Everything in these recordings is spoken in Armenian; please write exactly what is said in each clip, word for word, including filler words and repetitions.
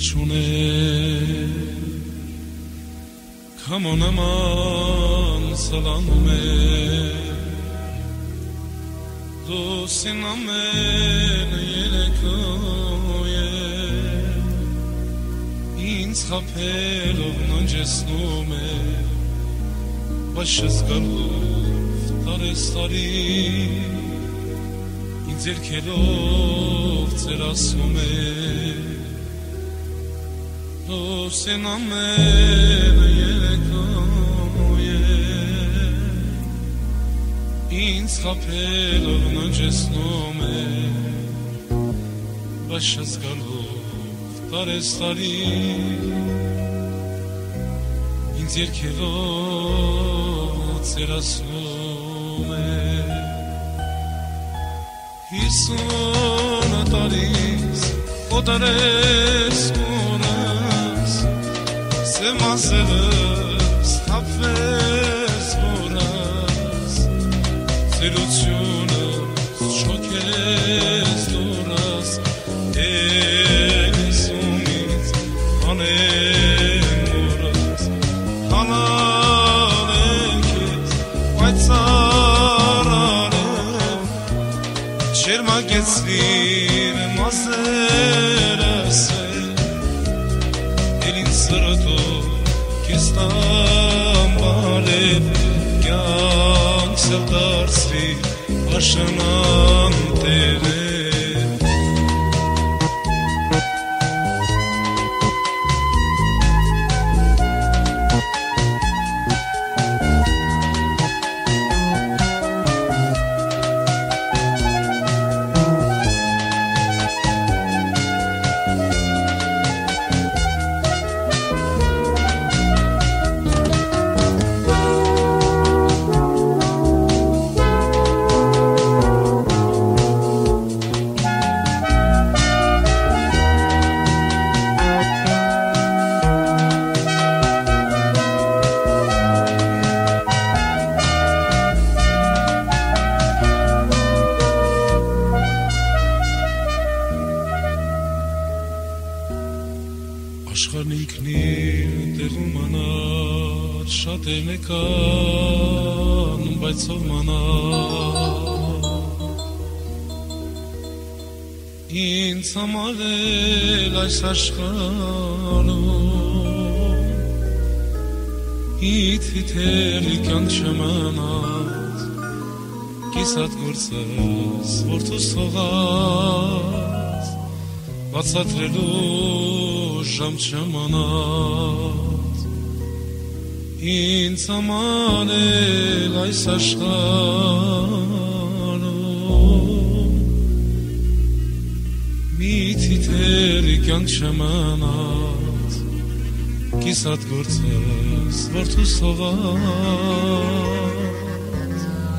çune Kamon aman salame Dosin amen yelekoye Ինձ խապելով ննջեցնում է Բաշս գալով տարես տարի Ինձ երկելով ծեր ասում է Դոսեն ամենը երեկոյ է Ինձ խապելով ննջեցնում է Բաշս գալով տարես տարի ինձ երկելով ծեր ասում է Հիսունը տարիս կոտարես կունս Սև մասերս թապվես որս Ծերությունը շոքես դուրս Չերմագեցրին մազերս է Երին սրտով կեզ տամբարև Կյանքս էլ դարձրի աշնան տերև Աշխարհնիքնին տեղում անար շատ էլ եկան բայց ով մանար Ինձ համար էլ այս աշխարհում Իթիթերի կյանք չմանած Կիսատ գործս որդուս թողած Բացատրելու ժամ չմանած Ինձ համար էլ այս աշխարհում Մի թիթերի կյանք չմանած Կիսատ գործս որդուս թողած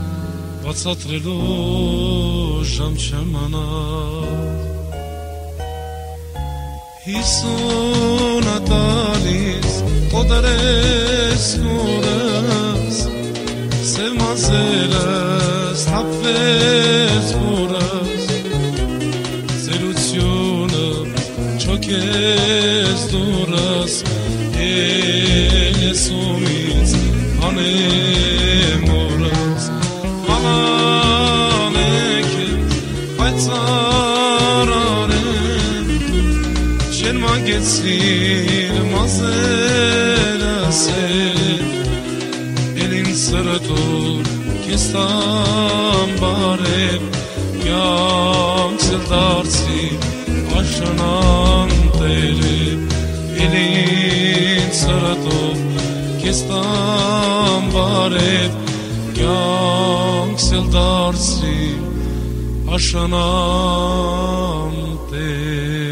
Բացատրելու ժամ չմանած Հիսունը տալիս կոտարես կուրս Սև մազերս թապվես որս Ծերությունը չոքես դուրս Ելեսումից անեմ որս Ալանեք ես պայծար Չերմագեցրին մազերս է Էլին սրտով կեզ տամբարև Կյանքս էլ դարձրի աշնան տերև Էլին սրտով կեզ տամբարև Կյանքս էլ դարձրի աշնան տերև